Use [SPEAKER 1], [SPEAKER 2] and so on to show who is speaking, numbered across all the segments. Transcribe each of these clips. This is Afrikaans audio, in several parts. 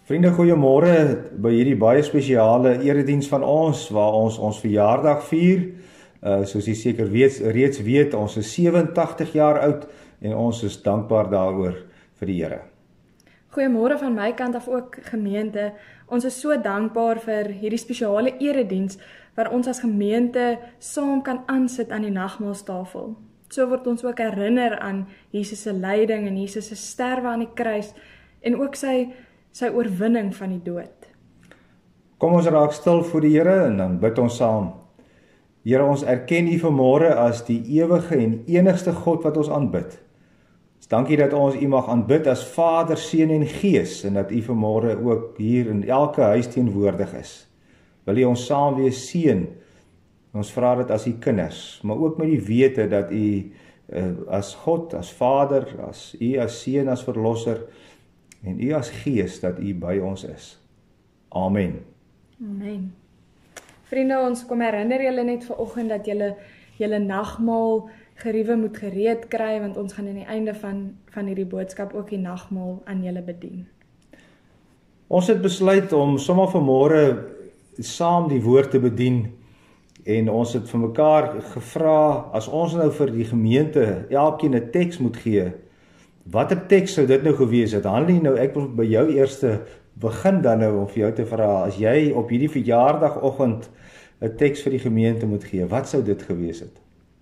[SPEAKER 1] Vriende, goeiemôre by hierdie baie spesiale erediens van ons, waar ons verjaardag vier. Soos jy seker reeds weet, ons is 87 jaar oud en ons is dankbaar daaroor vir die Here.
[SPEAKER 2] Goeiemôre van my kant af ook, gemeente. Ons is so dankbaar vir hierdie spesiale erediens waar ons as gemeente saam kan aansit aan die nagmaalstafel. So word ons ook herinner aan Jesus se lyding en Jesus se sterwe aan die kruis en ook sy oorwinning van die dood.
[SPEAKER 1] Kom ons raak stil voor die Here en dan bid ons saam. Here, ons erken U vanmôre as die ewige en enigste God wat ons aanbid. Dankie dat ons U mag aanbid as Vader, Seun en Gees en dat U vanmôre ook hier in elke huis teenwoordig is. Wil U ons saam wees seën. Ons vra dit as U kinders, maar ook met die wete dat U as God, as Vader, as U as Seun, as Verlosser en U as Gees, dat U by ons is. Amen.
[SPEAKER 2] Amen. Vriende, ons kom herinner julle net vanoggend dat julle nagmaal geriewe moet gereed kry, want ons gaan aan die einde van hierdie boodskap ook die nagmaal aan julle bedien.
[SPEAKER 1] Ons het besluit om sommer vanmôre saam die woord te bedien en ons het vir mekaar gevra, as ons nou vir die gemeente elkeen 'n teks moet gee, watter teks sou dit nou gewees het? Hanlie, nou ek wil by jou eerste begin dan nou om vir jou te vra, as jy op hierdie verjaardagoggend 'n teks vir die gemeente moet gee, wat sou dit gewees het?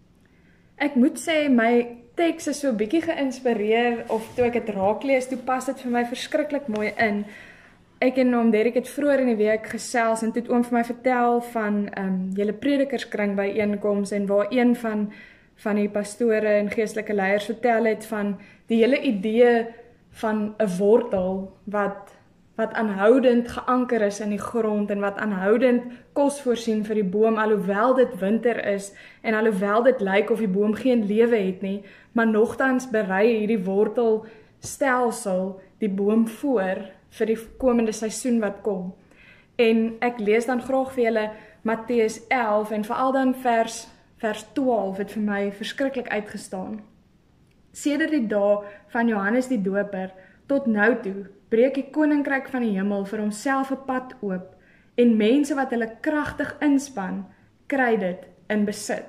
[SPEAKER 2] Ek moet sê, my teks is so 'n bietjie geïnspireer, of toe ek dit raak lees, toe pas dit vir my verskriklik mooi in. Ek en oom Derek het vroeër in die week gesels en toe het oom vir my vertel van julle predikerskring byeenkoms en waar een van die pastore en geestelike leiers vertel het van die hele idee van 'n wortel wat aanhoudend geanker is in die grond en wat aanhoudend kos voorsien vir die boom, alhoewel dit winter is en alhoewel dit lyk of die boom geen lewe het nie, maar nogtans berei hierdie wortelstelsel die boom voor vir die komende seisoen wat kom. En ek lees dan graag vir julle Matteus 11 en veral dan vers 12 het vir my verskriklik uitgestaan. Sedert die dae van Johannes die Doper tot nou toe breek die koninkryk van die hemel vir homself 'n pad oop en mense wat hulle kragtig inspann, kry dit in besit.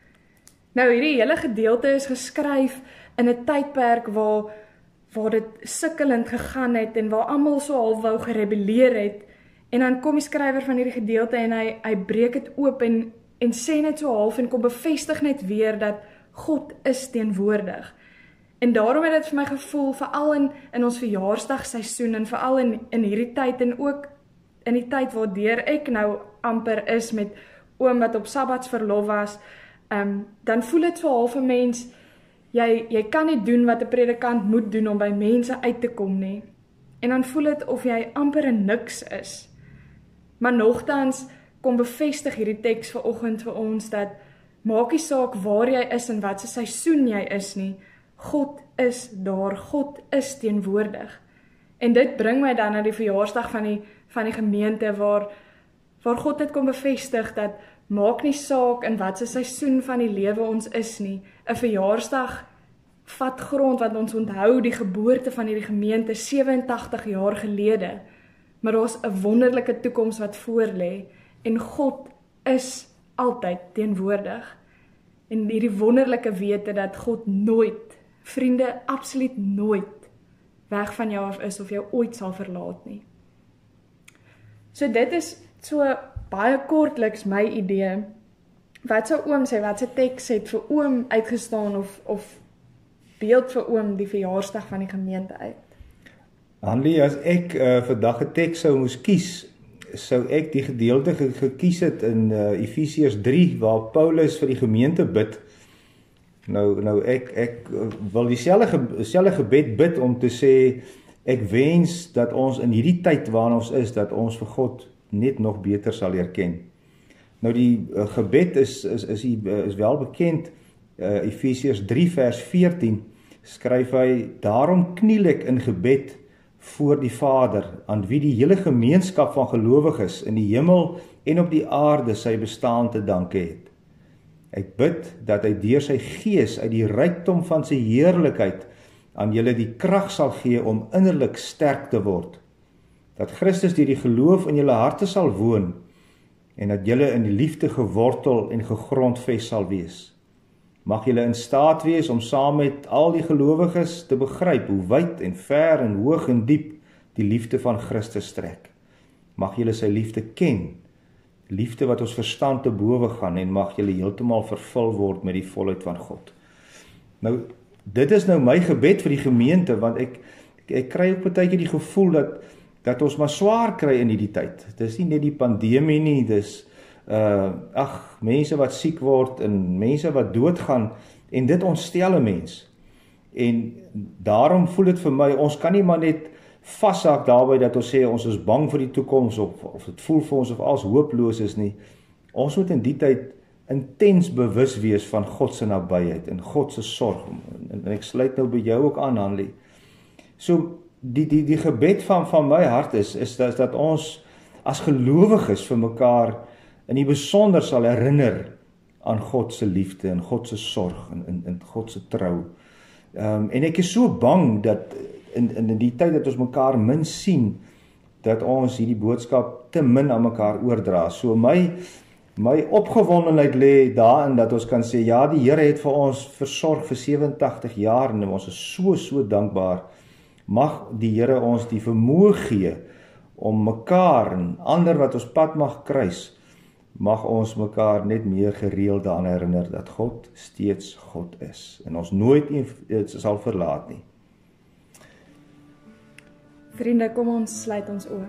[SPEAKER 2] Nou hierdie hele gedeelte is geskryf in 'n tydperk waar dit sukkelend gegaan het en waar almal so half wou gerebelleer het, en dan kom die skrywer van hierdie gedeelte en hy breek dit oop en sê net so half en kom bevestig net weer dat God is teenwoordig. En daarom het dit vir my gevoel, veral in ons verjaarsdagseisoen en veral in hierdie tyd en ook in die tyd waardeur ek nou amper is met oom wat op sabbatsverlof was, dan voel dit so half 'n mens, jy kan nie doen wat 'n predikant moet doen om by mense uit te kom nie. En dan voel dit of jy amper 'n niks is. Maar nogtans kom bevestig hierdie teks vanoggend vir ons dat maak nie saak waar jy is en wat se seisoen jy is nie, God is daar, God is teenwoordig. En dit bring my dan na die verjaarsdag van die gemeente waar God dit kom bevestig dat maak nie saak in wat se seisoen van die lewe ons is nie. 'n Verjaarsdag vat grond wat ons onthou die geboorte van hierdie gemeente 87 jaar gelede. Maar daar's 'n wonderlike toekoms wat voorlê en God is altyd teenwoordig. En hierdie wonderlike wete dat God nooit, vriende, absoluut nooit weg van jou af is of jou ooit sal verlaat nie. So dit is so baie kortliks my idee. Wat sou oom sê, wat se teks het vir oom uitgestaan of beeld vir oom die verjaarsdag van die gemeente uit?
[SPEAKER 1] Hanlie, as ek vandag 'n teks sou moes kies, sou ek die gedeelte gekies het in Efesiërs 3 waar Paulus vir die gemeente bid. Nou ek wil dieselfde gebed bid om te sê, ek wens dat ons in hierdie tyd waarin ons is, dat ons vir God net nog beter sal leer ken. Nou die gebed is wel bekend, Efesiërs 3 vers 14, skryf hy, daarom kniel ek in gebed voor die Vader, aan wie die hele gemeenskap van gelowiges in die hemel en op die aarde sy bestaan te danke het. Ek bid dat hy deur sy gees uit die rykdom van sy heerlikheid aan julle die krag sal gee om innerlik sterk te word, dat Christus deur die geloof in julle harte sal woon, en dat julle in die liefde gewortel en gegrondves sal wees. Mag julle in staat wees om saam met al die gelowiges te begryp hoe wyd en ver en hoog en diep die liefde van Christus strek. Mag julle sy liefde ken, liefde wat ons verstand te bowe gaan, en mag julle heeltemal vervul word met die volheid van God. Nou, dit is nou my gebed vir die gemeente, want ek kry ook partykeer die gevoel dat ons maar swaar kry in hierdie tyd. Dit is nie net die pandemie nie, dis mense wat siek word en mense wat doodgaan, en dit ontstel 'n mens. En daarom voel dit vir my, ons kan nie maar net vashak daarby dat ons sê ons is bang vir die toekoms, of dit voel vir ons of alles hooploos is nie. Ons moet in die tyd intens bewus wees van God se nabyheid en God se sorg. En ek sluit nou by jou ook aan, Hanlie. So die gebed van my hart is dat ons as gelowiges vir mekaar in die besonder sal herinner aan God se liefde en God se sorg en God se trou. En ek is so bang dat in die tyd dat ons mekaar min sien, dat ons hierdie boodskap te min aan mekaar oordra. So my opgewondenheid lê daarin dat ons kan sê, ja, die Here het vir ons versorg vir 87 jaar en ons is so dankbaar. Mag die Here ons die vermoë gee om mekaar en ander wat ons pad mag kruis, mag ons mekaar net meer gereeld daaraan herinner dat God steeds God is en ons nooit sal verlaat nie.
[SPEAKER 2] Vriende, kom ons sluit ons oë.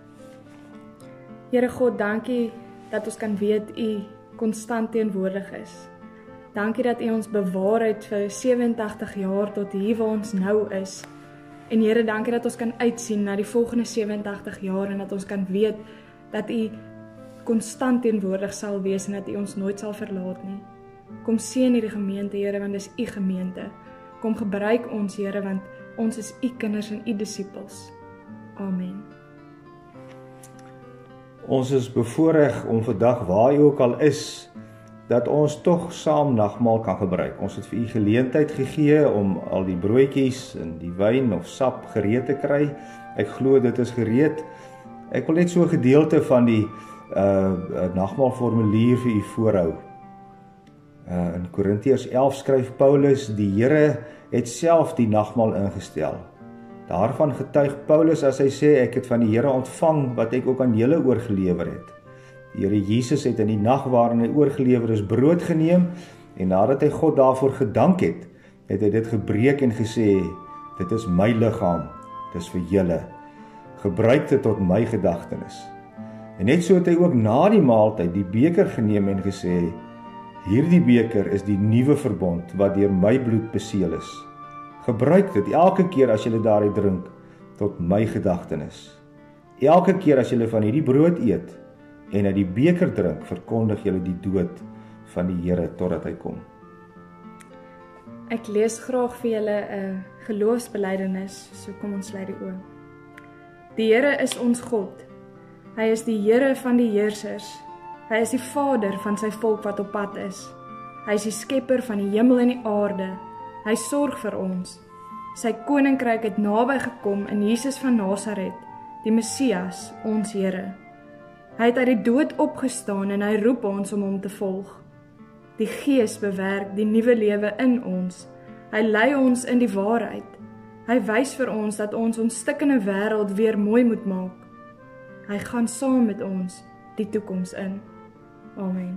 [SPEAKER 2] Here God, dankie dat ons kan weet U konstant teenwoordig is. Dankie dat U ons bewaar het vir 87 jaar tot hier waar ons nou is. En Here, dankie dat ons kan uitsien na die volgende 87 jaar en dat ons kan weet dat U konstant teenwoordig sal wees en dat U ons nooit sal verlaat nie. Kom seën hierdie gemeente, Here, want dis U gemeente. Kom gebruik ons, Here, want ons is U kinders en U disippels. Amen.
[SPEAKER 1] Ons is bevoorreg om vandag waar jy ook al is, dat ons tog saam nagmaal kan gebruik. Ons het vir U geleentheid gegee om al die broodjies en die wyn of sap gereed te kry. Ek glo dit is gereed. Ek wil net so 'n gedeelte van die nagmaalformulier vir U voorhou. In Korintiërs 11 skryf Paulus, die Here het self die nagmaal ingestel. Daarvan getuig Paulus as hy sê, ek het van die Here ontvang wat ek ook aan julle oorgelewer het. Die Here Jesus het in die nag waarin hy oorgelewer is brood geneem, en nadat hy God daarvoor gedank het, het hy dit gebreek en gesê, dit is my liggaam, dit is vir julle. Gebruik dit tot my gedagtenis. En net so het hy ook na die maaltyd die beker geneem en gesê, hierdie beker is die nuwe verbond wat deur my bloed beseël is. Gebruik dit elke keer as julle daaruit drink tot my gedagtenis. Elke keer as julle van hierdie brood eet en uit die beker drink, verkondig julle die dood van die Here totdat hy kom.
[SPEAKER 2] Ek lees graag vir julle 'n geloofsbelijdenis, so kom ons sluit die oë. Die Here is ons God. Hy is die Here van die heersers. Hy is die Vader van sy volk wat op pad is. Hy is die skepper van die hemel en die aarde. Hy sorg vir ons. Sy koninkryk het naby gekom in Jesus van Nasaret, die Messias, ons Here. Hy het uit die dood opgestaan en hy roep ons om hom te volg. Die Gees bewerk die nuwe lewe in ons. Hy lei ons in die waarheid. Hy wys vir ons dat ons stikkende wêreld weer mooi moet maak. Hy gaan saam met ons die toekoms in. Amen.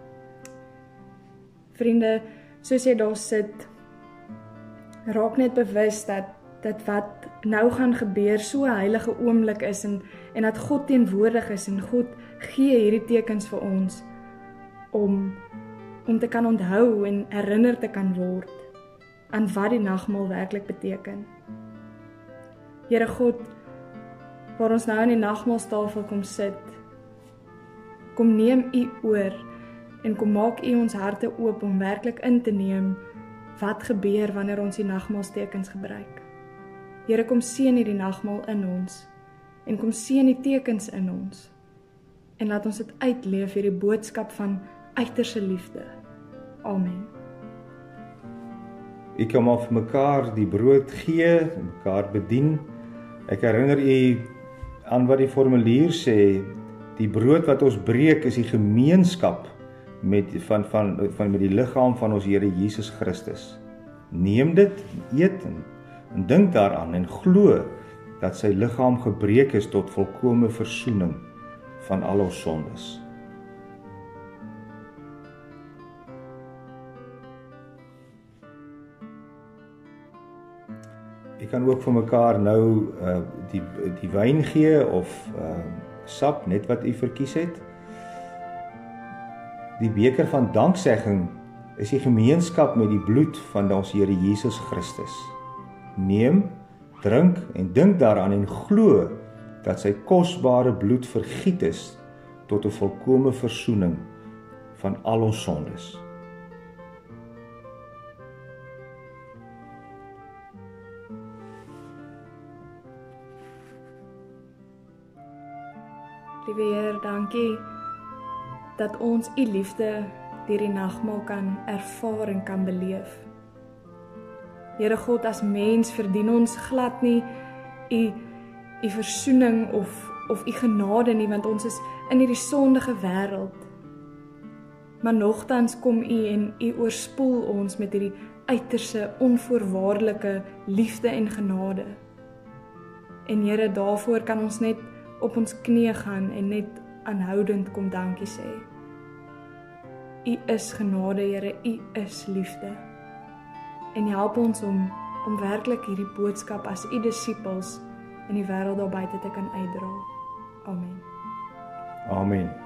[SPEAKER 2] Vriende, soos jy daar sit, raak net bewus dat wat nou gaan gebeur so 'n heilige oomblik is en dat God teenwoordig is en God gee hierdie tekens vir ons om te kan onthou en herinner te kan word aan wat die nagmaal werklik beteken. Here God, waar ons nou aan die nagmaalstafel kom sit, kom neem U oor en kom maak U ons harte oop om werklik in te neem wat gebeur wanneer ons die nagmaalstekens gebruik. Here, kom seën hierdie nagmaal in ons en kom seën die tekens in ons en laat ons dit uitleef, hierdie boodskap van uiterse liefde. Amen.
[SPEAKER 1] U kan maar vir mekaar die brood gee, mekaar bedien. Ek herinner u aan wat die formulier sê, die brood wat ons breek is die gemeenskap met die liggaam van ons Here Jesus Christus. Neem dit, eet en dink daaraan en glo dat sy liggaam gebreek is tot volkome versoening van al ons sondes. Jy kan ook vir mekaar nou die wyn gee of sap, net wat u verkies het. Die beker van danksegging is die gemeenskap met die bloed van ons Here Jesus Christus. Neem, drink en dink daaraan en glo dat sy kosbare bloed vergiet is tot 'n volkome versoening van al ons sondes.
[SPEAKER 2] Liewe Heer, dankie dat ons u liefde deur die nagmaal kan ervaar en kan beleef. Here God, as mens verdien ons glad nie u versoening of u genade nie, want ons is in hierdie sondige wêreld. Maar nogtans kom u en u oorspoel ons met hierdie uiterse onvoorwaardelike liefde en genade. En Here, daarvoor kan ons net op ons knieë gaan en net aanhoudend kom dankie sê. U is genade, Here, u is liefde. En help ons om werklik hierdie boodskap as u disippels in die wêreld daar buite te kan uitdra. Amen.
[SPEAKER 1] Amen.